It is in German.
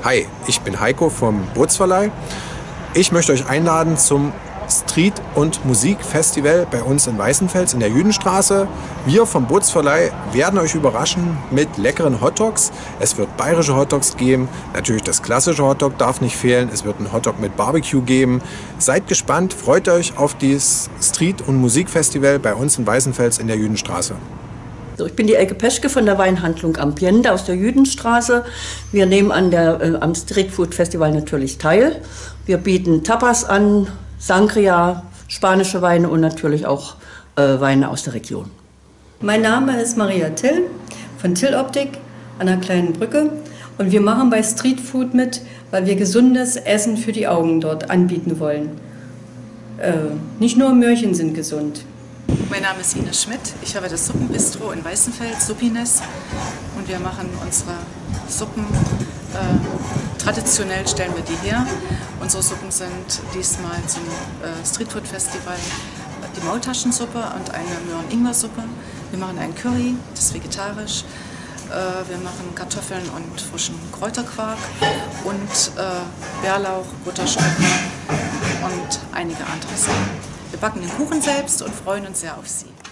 Hi, ich bin Heiko vom Bootsverleih. Ich möchte euch einladen zum Street- und Musikfestival bei uns in Weißenfels in der Jüdenstraße. Wir vom Bootsverleih werden euch überraschen mit leckeren Hotdogs. Es wird bayerische Hotdogs geben. Natürlich das klassische Hotdog darf nicht fehlen. Es wird einen Hotdog mit Barbecue geben. Seid gespannt, freut euch auf dieses Street- und Musikfestival bei uns in Weißenfels in der Jüdenstraße. Ich bin die Elke Peschke von der Weinhandlung Ambiente aus der Jüdenstraße. Wir nehmen am Street Food Festival natürlich teil. Wir bieten Tapas an, Sangria, spanische Weine und natürlich auch Weine aus der Region. Mein Name ist Maria Till von Till Optik an der Kleinen Brücke. Und wir machen bei Street Food mit, weil wir gesundes Essen für die Augen dort anbieten wollen. Nicht nur Möhrchen sind gesund. Mein Name ist Ines Schmidt, ich habe das Suppenbistro in Weißenfels, Suppines, und wir machen unsere Suppen, traditionell stellen wir die her. Unsere Suppen sind diesmal zum Streetfood Festival die Maultaschensuppe und eine Möhren-Ingwer-Suppe. Wir machen einen Curry, das ist vegetarisch. Wir machen Kartoffeln und frischen Kräuterquark und Bärlauch, Butterstücken und einige andere Sachen. Wir backen den Kuchen selbst und freuen uns sehr auf Sie.